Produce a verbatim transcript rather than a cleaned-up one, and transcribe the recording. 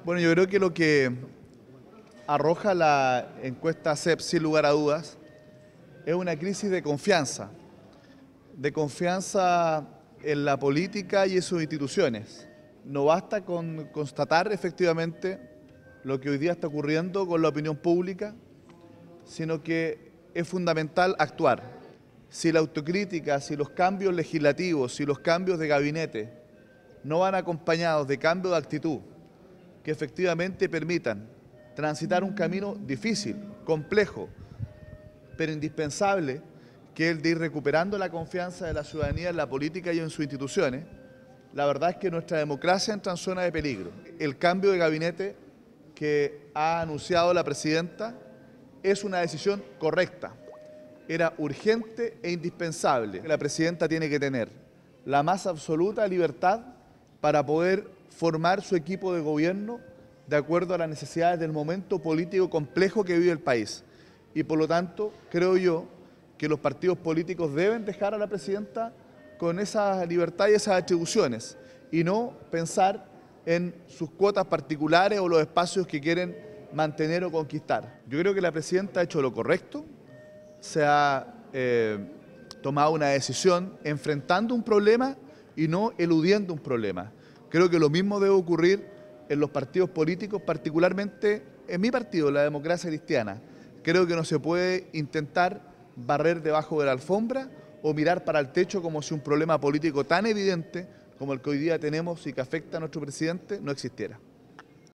Bueno, yo creo que lo que arroja la encuesta C E P, sin lugar a dudas, es una crisis de confianza, de confianza en la política y en sus instituciones. No basta con constatar efectivamente lo que hoy día está ocurriendo con la opinión pública, sino que es fundamental actuar. Si la autocrítica, si los cambios legislativos, si los cambios de gabinete no van acompañados de cambio de actitud que efectivamente permitan transitar un camino difícil, complejo, pero indispensable, que es el de ir recuperando la confianza de la ciudadanía en la política y en sus instituciones, la verdad es que nuestra democracia entra en zona de peligro. El cambio de gabinete que ha anunciado la presidenta es una decisión correcta. Era urgente e indispensable. La presidenta tiene que tener la más absoluta libertad para poder formar su equipo de gobierno de acuerdo a las necesidades del momento político complejo que vive el país. Y por lo tanto, creo yo que los partidos políticos deben dejar a la presidenta con esa libertad y esas atribuciones y no pensar en sus cuotas particulares o los espacios que quieren mantener o conquistar. Yo creo que la presidenta ha hecho lo correcto, se ha eh, tomado una decisión enfrentando un problema y no eludiendo un problema. Creo que lo mismo debe ocurrir en los partidos políticos, particularmente en mi partido, la Democracia Cristiana. Creo que no se puede intentar barrer debajo de la alfombra o mirar para el techo como si un problema político tan evidente como el que hoy día tenemos y que afecta a nuestro presidente no existiera.